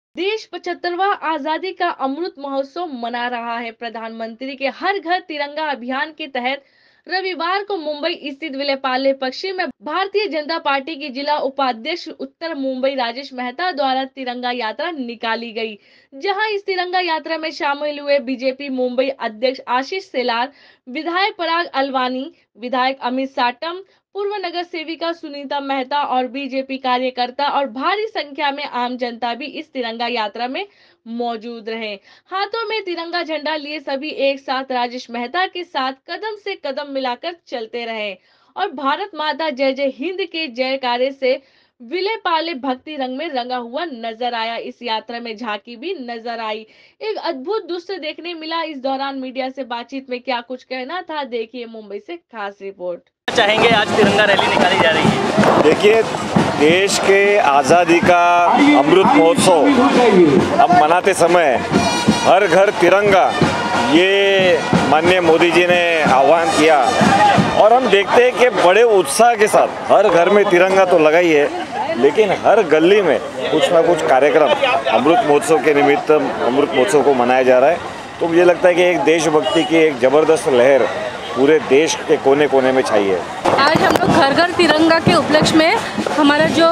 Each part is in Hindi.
देश 75वां आजादी का अमृत महोत्सव मना रहा है। प्रधानमंत्री के हर घर तिरंगा अभियान के तहत रविवार को मुंबई स्थित विलेपार्ले पश्चिम में भारतीय जनता पार्टी की जिला उपाध्यक्ष उत्तर मुंबई राजेश मेहता द्वारा तिरंगा यात्रा निकाली गई। जहां इस तिरंगा यात्रा में शामिल हुए बीजेपी मुंबई अध्यक्ष आशीष शेलार, विधायक पराग अलवानी, विधायक अमित साटम, पूर्व नगर सेविका सुनीता मेहता और बीजेपी कार्यकर्ता और भारी संख्या में आम जनता भी इस तिरंगा यात्रा में मौजूद रहे। हाथों में तिरंगा झंडा लिए सभी एक साथ राजेश मेहता के साथ कदम से कदम मिलाकर चलते रहे और भारत माता जय जय हिंद के जयकारे से विलेपार्ले भक्ति रंग में रंगा हुआ नजर आया। इस यात्रा में झांकी भी नजर आई। एक अद्भुत दृश्य देखने मिला। इस दौरान मीडिया से बातचीत में क्या कुछ कहना था, देखिए मुंबई से खास रिपोर्ट। चाहेंगे आज तिरंगा रैली निकाली जा रही है। देखिए, देश के आज़ादी का अमृत महोत्सव अब मनाते समय हर घर तिरंगा, ये माननीय मोदी जी ने आह्वान किया और हम देखते हैं कि बड़े उत्साह के साथ हर घर में तिरंगा तो लगा ही है, लेकिन हर गली में कुछ ना कुछ कार्यक्रम अमृत महोत्सव के निमित्त अमृत महोत्सव को मनाया जा रहा है। तो मुझे लगता है कि एक देशभक्ति की एक ज़बरदस्त लहर पूरे देश के कोने कोने में छाई है। आज हम लोग घर घर तिरंगा के उपलक्ष्य में हमारा जो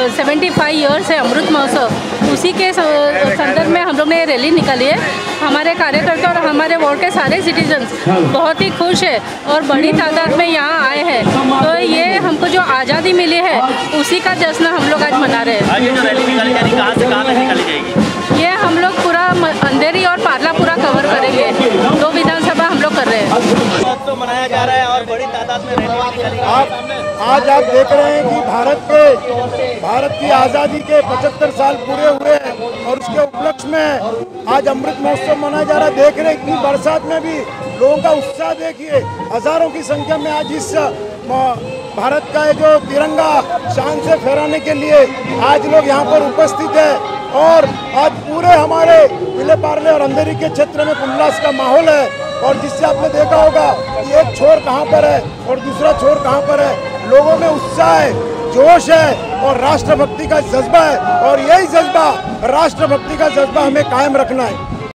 75 ईयर्स है अमृत महोत्सव, उसी के संदर्भ में हम लोग ने रैली निकाली है। हमारे कार्यकर्ता और हमारे वार्ड के सारे सिटीजन्स बहुत ही खुश है और बड़ी तादाद में यहाँ आए हैं। तो ये हमको जो आज़ादी मिली है उसी का जश्न हम लोग आज मना रहे हैं। आज ये जो रैली निकाली जा रही है, कहाँ से कहाँ तक निकाली जाएगी? ये हम लोग पूरा अंधेरी और पार्ला पूरा कवर करेंगे। 2 विधानसभा हम लोग कर रहे हैं। तो मनाया जा रहा है और बड़ी तादाद में रैली निकाली। आज आप देख रहे हैं कि भारत की आज़ादी के 75 साल पूरे हुए हैं और उसके उपलक्ष्य में आज अमृत महोत्सव मनाया जा रहा है। देख रहे हैं इतनी बरसात में भी लोगों का उत्साह देखिए, हजारों की संख्या में आज इस भारत का जो तिरंगा शान से फहराने के लिए आज लोग यहाँ पर उपस्थित है। और आज पूरे हमारे विलेपार्ले और अंधेरी के क्षेत्र में उल्लास का माहौल है और जिससे आपने देखा होगा कि एक छोर कहाँ पर है और दूसरा छोर कहाँ पर है। लोगों में उत्साह है, जोश है और राष्ट्रभक्ति का जज्बा है और यही जज्बा, राष्ट्रभक्ति का जज्बा हमें कायम रखना है।